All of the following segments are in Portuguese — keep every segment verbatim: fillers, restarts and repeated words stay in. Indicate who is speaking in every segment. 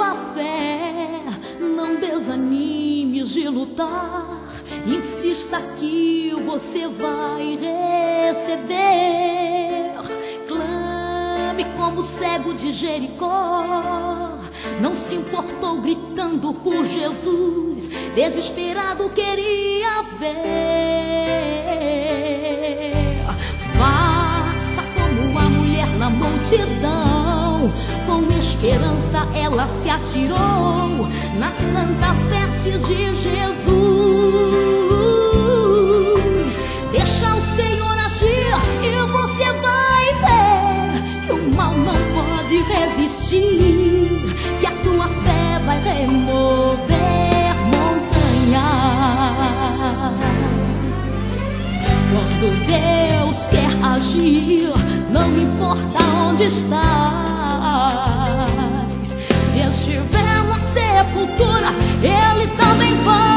Speaker 1: tua fé, não desanimes de lutar. Insista que você vai receber. Clame como o cego de Jericó, não se importou gritando por Jesus, desesperado queria ver. Faça como a mulher na multidão, com esperança ela se atirou nas santas vestes de Jesus. Deixa o Senhor agir e você vai ver que o mal não pode resistir, que a tua fé vai remover montanhas. Quando Deus quer agir, não importa onde estás. Se estiver na sepultura, Ele também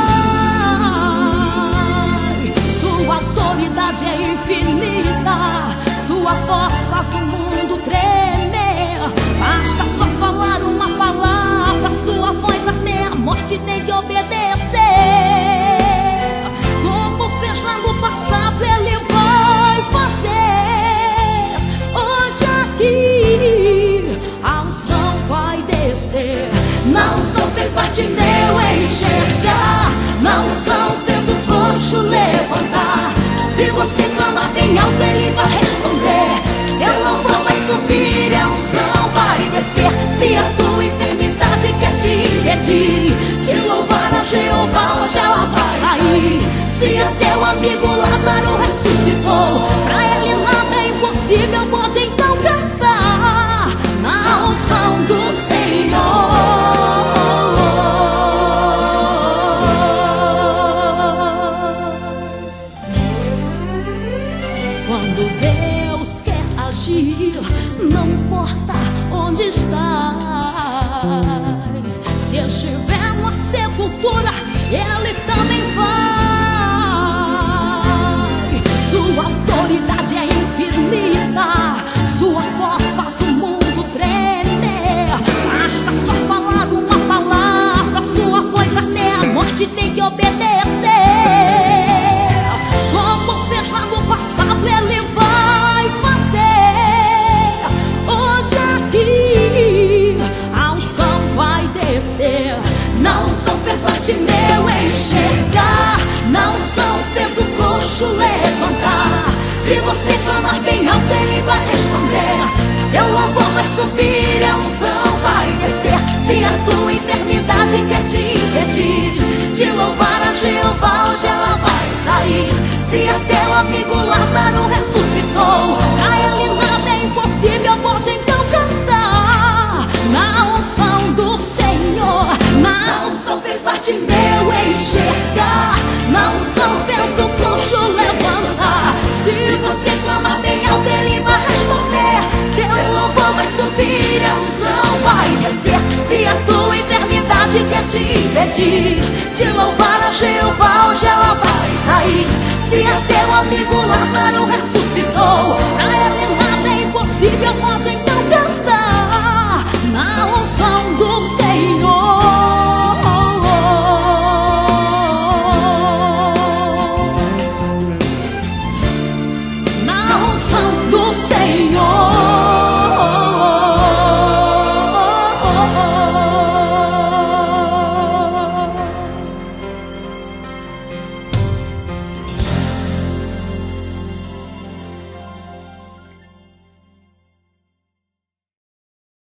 Speaker 1: vai. Sua autoridade é infinita, sua voz faz o mundo tremer. Basta só falar uma palavra, sua voz até a morte tem que obedecer. Como fez lá no passado, Ele vai fazer hoje aqui. A unção vai descer. Na unção fez Bartimeu enxergar, na unção fez o coxo levantar. Se você clamar bem alto, Ele vai responder. Teu louvor vai subir, a unção vai descer. Se a tua enfermidade quer te impedir de louvar a Jeová, hoje ela vai sair. Se a teu amigo Lázaro ressuscitou, pra ele nada é impossível, pode então cantar na unção do Senhor. Quando Deus quer agir, não importa onde estás. Se estiver na sepultura, Ele também vai. Sua autoridade é infinita, sua voz faz o mundo tremer. Basta só falar uma palavra, sua voz até a morte tem que obedecer. Como fez lá no passado, Ele vai fazer hoje aqui. A unção vai descer. Na unção fez Bartimeu enxergar, na unção fez o coxo levantar. Se você clamar bem alto, Ele vai responder. Teu louvor vai subir, a unção vai descer. Se a tua enfermidade quer te impedir de louvar a Jeová, hoje ela vai sair. Se a teu amigo Lázaro ressuscitou, pra ele nada é impossível, pode então cantar na unção do Senhor. Na unção fez Bartimeu enxergar, na unção fez o coxo levantar. Se você clamar bem alto, Ele vai responder. Teu louvor vai subir, a unção vai descer. Se a tua enfermidade quer te impedir de louvar a Jeová, hoje ela vai sair. Se a teu amigo Lázaro ressuscitou, pra ele